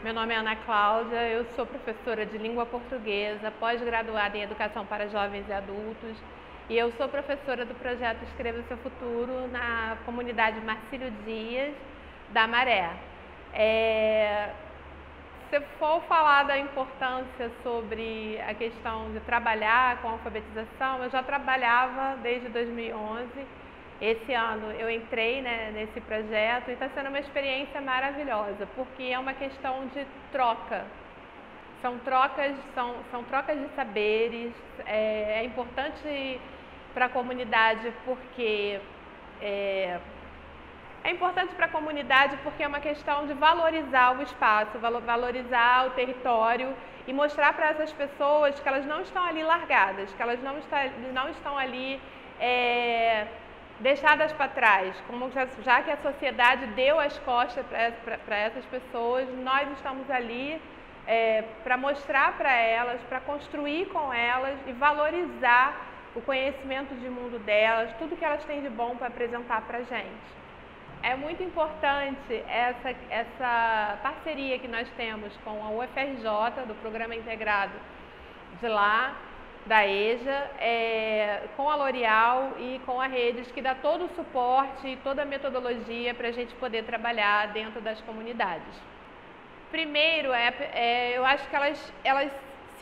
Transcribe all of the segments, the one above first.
Meu nome é Ana Cláudia, eu sou professora de língua portuguesa, pós-graduada em educação para jovens e adultos, e eu sou professora do projeto Escreva Seu Futuro na comunidade Marcílio Dias, da Maré. Se for falar da importância sobre a questão de trabalhar com alfabetização, eu já trabalhava desde 2011. Esse ano eu entrei, nesse projeto e está sendo uma experiência maravilhosa, porque é uma questão de troca. São trocas de saberes. É importante para a comunidade porque é uma questão de valorizar o espaço, valorizar o território e mostrar para essas pessoas que elas não estão ali largadas, que elas não estão ali deixadas para trás, já que a sociedade deu as costas para essas pessoas, nós estamos ali para mostrar para elas, para construir com elas e valorizar o conhecimento de mundo delas, tudo que elas têm de bom para apresentar para a gente. É muito importante essa parceria que nós temos com a UFRJ, do Programa Integrado de lá, da EJA, com a L'Oréal e com a Redes, que dá todo o suporte e toda a metodologia para a gente poder trabalhar dentro das comunidades. Primeiro, eu acho que elas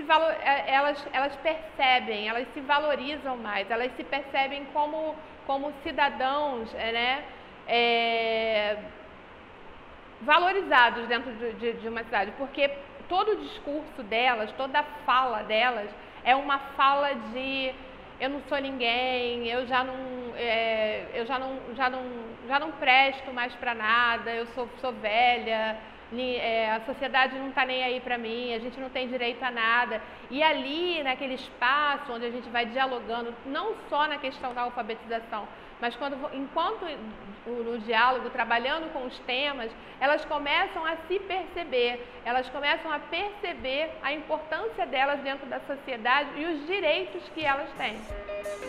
percebem, elas se valorizam mais, elas se percebem como cidadãos, valorizados dentro de uma cidade, porque todo o discurso delas, toda a fala delas é uma fala de eu não sou ninguém, eu já não presto mais para nada, eu sou velha, a sociedade não está nem aí para mim, a gente não tem direito a nada. E ali, naquele espaço onde a gente vai dialogando, não só na questão da alfabetização, mas enquanto no diálogo, trabalhando com os temas, elas começam a se perceber, elas começam a perceber a importância delas dentro da sociedade e os direitos que elas têm.